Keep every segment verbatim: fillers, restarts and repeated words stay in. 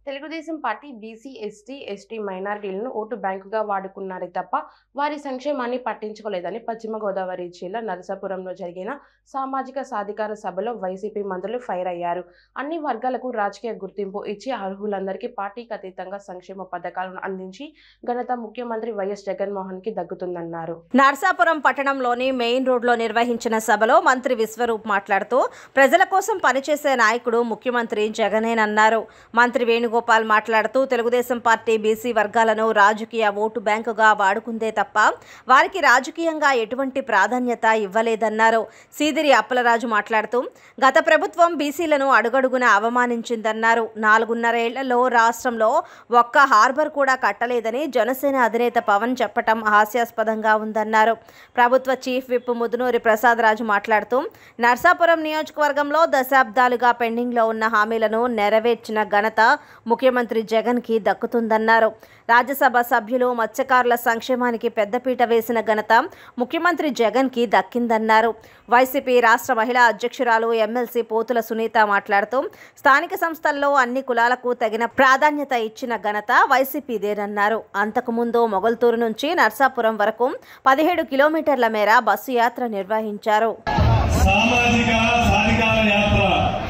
Telugu Desam party BC ST ST మైనారిటీలను vote బ్యాంకుగా వాడుకున్నారే తప్ప వారి సంక్షేమాన్ని పట్టించుకోలేదని పశ్చిమ గోదావరి జిల్లా నరసాపురంలో జరిగిన సామాజిక సాధికార సభలో వైసీపీ మంత్రులు ఫైర్ అయ్యారు. అన్ని వర్గాలకు రాజకీయ గుర్తింపు ఇచ్చి అర్హులందరికీ పార్టీకి అతీతంగా సంక్షేమ పథకాలను అందించి ఘనత ముఖ్యమంత్రి వైఎస్ జగన్మోహన్ కి దక్కుతుందన్నారు. నరసాపురం పట్టణంలోని మెయిన్ రోడ్లో నిర్వహించిన సభలో మంత్రి విశ్వరూప్ మాట్లాడుతూ ప్రజల కోసం పనిచేసే నాయకుడు ముఖ్యమంత్రి జగనేనన్నారు. మంత్రి వేణుగోపాల్ మాట్లాడుతూ తెలుగుదేశం పార్టీ బీసీ వర్గాలను రాజకీయ ఓటు బ్యాంకుగా వాడుకుందే తప్ప వారికి రాజకీయంగా ఎటువంటి ప్రాధాన్యత ఇవ్వలేదన్నారు. సీదిరి అప్పలరాజు మాట్లాడుతూ గత ప్రభుత్వం బీసీలను అడుగడుగున అవమానించిందన్నారు. నాలుగున్నరేళ్లలో రాష్ట్రంలో ఒక్క హార్బర్ కూడా కట్టలేదని జనసేన అధినేత పవన్ చెప్పటం హాస్యాస్పదంగా ఉందన్నారు. ప్రభుత్వ చీఫ్ విప్ ముదునూరి ప్రసాద్ రాజు మాట్లాడుతూ నర్సాపురం నియోజకవర్గంలో దశాబ్దాలుగా పెండింగ్లో ఉన్న హామీలను నెరవేర్చిన ఘనత ముఖ్యమంత్రి జగన్కి దక్కుతుందన్నారు. రాజ్యసభ సభ్యులు మత్స్యకారుల సంక్షేమానికి పెద్దపీట వేసిన ఘనత ముఖ్యమంత్రి జగన్కి దక్కిందన్నారు. వైసీపీ రాష్ట్ర మహిళా అధ్యక్షురాలు ఎమ్మెల్సీ పోతుల సునీత మాట్లాడుతూ స్థానిక సంస్థల్లో అన్ని కులాలకు తగిన ప్రాధాన్యత ఇచ్చిన ఘనత వైసీపీదేనన్నారు. అంతకుముందు మొగల్తూరు నుంచి నర్సాపురం వరకు పదిహేడు కిలోమీటర్ల మేర బస్సు యాత్ర నిర్వహించారు. సామాజిక సాధికార యాత్ర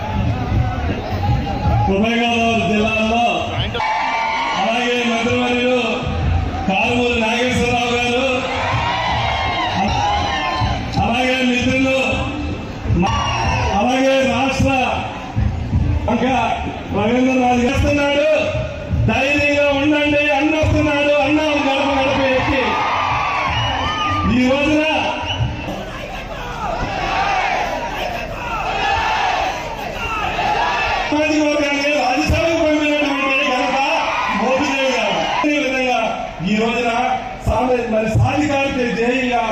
ఉభయ గోదావరి జిల్లాలో అలాగే మంత్రివర్యులు కారుమూరి నాగేశ్వరరావు గారు అలాగే మిత్రులు అలాగే రాష్ట్ర రవీంద్రనాథ్ చేస్తున్నాడు. ధైర్యంగా ఉండండి అన్న వస్తున్నాడు. అన్న గడప గడప ఎక్కి ఈ రోజున రాజ్యసభకు పంపినటువంటి ఘనత మోదీదేవి గారు. ఈ విధంగా ఈ రోజున మరి సాధికారిత ధ్యేయంగా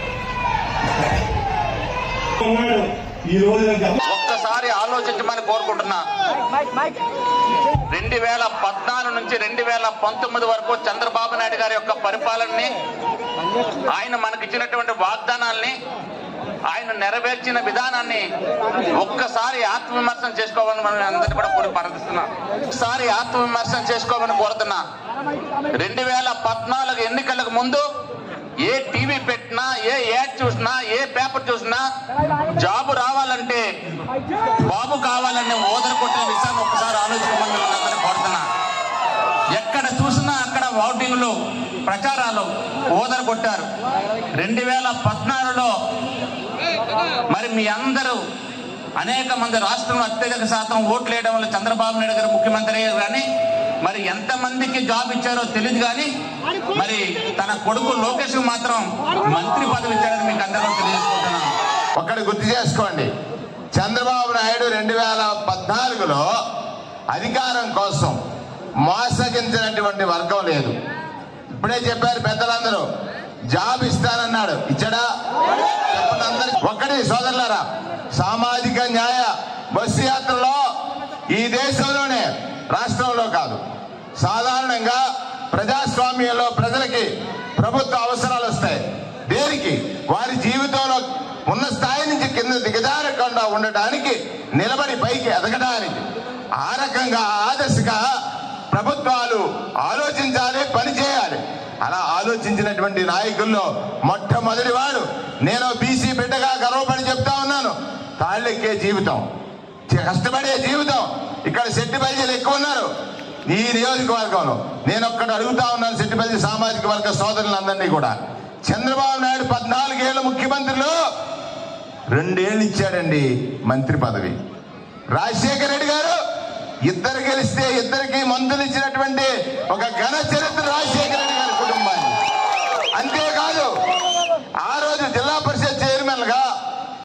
ఉన్నాడు. ఈ రోజున ఒక్కసారి ఆలోచించమని కోరుకుంటున్నా. రెండు వేల పద్నాలుగు నుంచి రెండు వేల పంతొమ్మిది వరకు చంద్రబాబు నాయుడు గారి యొక్క పరిపాలనని, ఆయన మనకిచ్చినటువంటి వాగ్దానాల్ని, ఆయన నెరవేర్చిన విధానాన్ని ఒక్కసారి ఆత్మవిమర్శనం చేసుకోవాలని మనం అందరినీ కూడా కోరి ప్రార్థిస్తున్నాం. ఒకసారి ఆత్మవిమర్శనం చేసుకోవాలని కోరుతున్నా. రెండు వేల పద్నాలుగు ఎన్నికలకు ముందు ఏ టీవీ పెట్టినా, ఏ యాడ్ చూసినా, ఏ పేపర్ చూసినా జాబు రావాలంటే బాబు కావాలని ఓదర కొట్టిన విషయాన్ని ఒక్కసారి ఆలోచించమని అందరినీ కోరుతున్నా. ఎక్కడ చూసినా అక్కడ ఓటింగ్లు, ప్రచారాలు ఓదర కొట్టారు. రెండు వేల పద్నాలుగులో మరి మీ అందరూ అనేక మంది రాష్ట్రంలో అత్యధిక శాతం ఓట్లు వేయడం వల్ల చంద్రబాబు నాయుడు గారు ముఖ్యమంత్రి అయ్యారు. కానీ మరి ఎంతమందికి జాబ్ ఇచ్చారో తెలియదు. కానీ మరి తన కొడుకు లోకేష్ మాత్రం మంత్రి పదవి ఇచ్చారని మీకు అందరూ తెలియజేసుకుంటున్నాను. ఒక్కటి గుర్తు చేసుకోండి, చంద్రబాబు నాయుడు రెండు వేల పద్నాలుగులో అధికారం కోసం మోసగించినటువంటి వర్గం లేదు. ఇప్పుడే చెప్పారు పెద్దలందరూ, జాబ్ ఇస్తానన్నాడు, ఇచ్చాడా? చెప్పండి అందరికి. ఒక్కటి సోదరులారా, సామాజిక న్యాయ బస్సు యాత్రలో ఈ దేశంలోనే, రాష్ట్రంలో కాదు, సాధారణంగా ప్రజాస్వామ్యంలో ప్రజలకి ప్రభుత్వ అవసరాలు వస్తాయి. దేనికి? వారి జీవితంలో ఉన్న స్థాయి నుంచి కింద దిగజారకుండా ఉండటానికి, నిలబడి పైకి ఎదగడానికి. ఆ రకంగా ఆ దశగా ప్రభుత్వాలు ఆలోచించాలి, పనిచేయాలి. అలా ఆలోచించినటువంటి నాయకుల్లో మొట్టమొదటి వాడు నేను బీసీ బిడ్డగా గర్వపడి చెప్తా ఉన్నాను. తాళ్ళెక్కే జీవితం, కష్టపడే జీవితం. ఇక్కడ సెట్టిబల్జీలు ఎక్కువ ఉన్నారు ఈ నియోజకవర్గంలో. నేను ఒక్కటి అడుగుతా ఉన్నాను సెట్టిబల్జీ సామాజిక వర్గ సోదరులందరినీ కూడా. చంద్రబాబు నాయుడు పద్నాలుగేళ్ళు ముఖ్యమంత్రిలో రెండేళ్ళు ఇచ్చాడండి మంత్రి పదవి. రాజశేఖర రెడ్డి గారు ఇద్దరు గెలిస్తే ఇద్దరికి మంత్రులు ఇచ్చినటువంటి ఒక ఘన చరిత్ర